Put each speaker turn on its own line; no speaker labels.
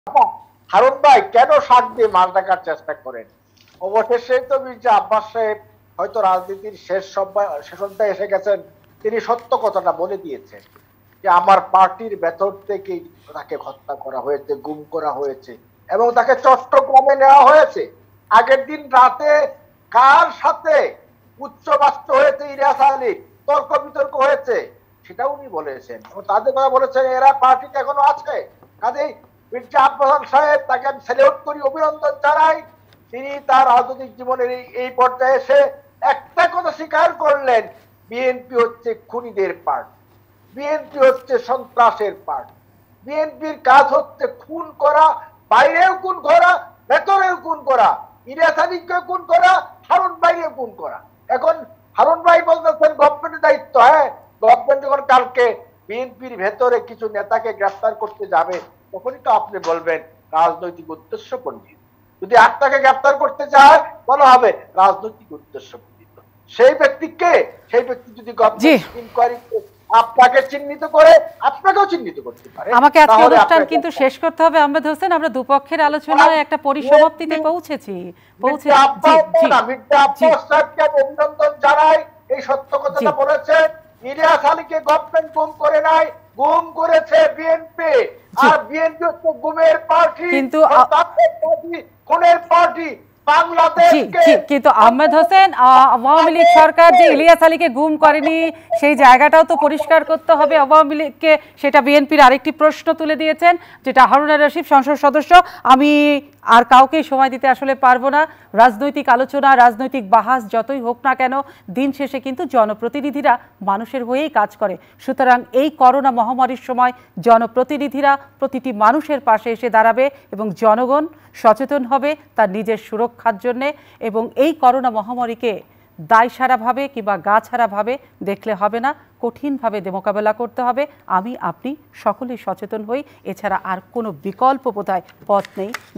হারুন ভাই কেন শাক দিয়ে মাছ ডাকার চেষ্টা করেন? অবশেষে তো মির্জা আব্বাস সাহেব হয়তো রাজনীতির শেষ অধ্যায়ে এসে গেছেন। তিনি সত্য কথাটা বলে দিয়েছেন যে আমার পার্টির ভেতর থেকেই তাকে হত্যা করা হয়েছে, গুম করা হয়েছে এবং তাকে চট্টগ্রামে নেওয়া হয়েছে। আগের দিন রাতে কার সাথে উচ্চবাস্য হয়েছে, ইলিয়াস আলী তর্ক বিতর্ক হয়েছে সেটা উনি বলেছেন এবং তাদের কথা বলেছেন এরা পার্টিতে এখনো আছে। কাজেই মির্জা আব্বাস সাহেব তাকে আমি স্যালিউট করি, অভিনন্দন জানাই। তিনি তার রাজনৈতিক জীবনের এই পর্যায়ে এসে একটা কথা স্বীকার করলেন, বিএনপি হচ্ছে খুনিদের পার্টি, বিএনপি হচ্ছে সন্ত্রাসের পার্টি, বিএনপির কাজ হচ্ছে খুন করা, বাইরেও খুন করা, ভেতরেও খুন করা, ইলিয়াস আলীকে খুন করা, হারুন ভাইকেও খুন করা। এখন হারুন ভাই বলতেছেন গভর্নমেন্টের দায়িত্ব। হ্যাঁ, গভর্নমেন্ট যখন কালকে বিএনপির ভেতরে কিছু নেতাকে গ্রেফতার করতে যাবে তখনই তো আপনি বলবেন রাজনৈতিক উদ্দেশ্য প্রণীত। যদি আপনাকে গ্রেফতার করতে চায় বলা হবে রাজনৈতিক উদ্দেশ্য প্রণীত। সেই ব্যক্তিকে, সেই ব্যক্তি যদি গভর্নমেন্ট ইনকোয়ারি আপনাকে চিহ্নিত করে আপনাকেও চিহ্নিত করতে পারে।
আমাকে আজকে অনুষ্ঠান কিন্তু শেষ করতে হবে আহমেদ হোসেন। আমরা দুপক্ষের আলোচনায় একটা পরিসমাপ্তিতে পৌঁছেছি।
অভিনন্দন জানাই, এই সত্য কথাটা বলেছেন। ইলিয়াস আলীকে গভর্নমেন্ট গুম করে নাই, গুম করেছে বিএনপি। আর বিএনপি হচ্ছে গুমের পার্টি,
কিন্তু
খুনের পার্টি।
কিন্তু আহমেদ হোসেন, আওয়ামী লীগ সরকার যে ইলিয়াস আলীকে গুম করেনি সেই জায়গাটাও তো পরিষ্কার করতে হবে আওয়ামী লীগকে। সেটা বিএনপির আরেকটি প্রশ্ন তুলে দিয়েছেন, যেটা হারুন আর রশিদ সংসদ সদস্য। আমি আর কাউকে সময় দিতে আসলে পারবো না। রাজনৈতিক আলোচনা, রাজনৈতিক বাহাস যতই হোক না কেন, দিন শেষে কিন্তু জনপ্রতিনিধিরা মানুষের হয়েই কাজ করে। সুতরাং এই করোনা মহামারীর সময় জনপ্রতিনিধিরা প্রতিটি মানুষের পাশে এসে দাঁড়াবে এবং জনগণ সচেতন হবে তার নিজের সুরক্ষার জন্যে। এবং এই করোনা মহামারীকে দায়সারাভাবে কিংবা গাছাড়াভাবে দেখলে হবে না, কঠিনভাবে মোকাবেলা করতে হবে। আমি আপনি সকলেই সচেতন হই, এছাড়া আর কোনো বিকল্প বোধহয় পথ নেই।